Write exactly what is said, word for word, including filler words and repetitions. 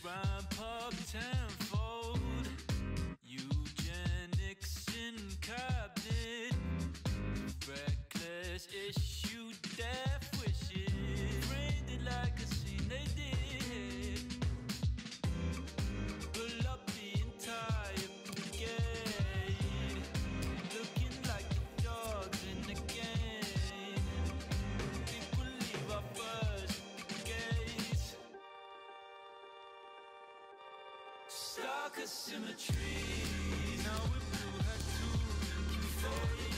crime pub tenfold. Eugenics in cabinet. Reckless issue death wishes. Framed it like a scene they did. Pull up the entire brigade. Looking like the dogs in the game. People leave our first gaze. Stark asymmetry. Now we blew her too. Before you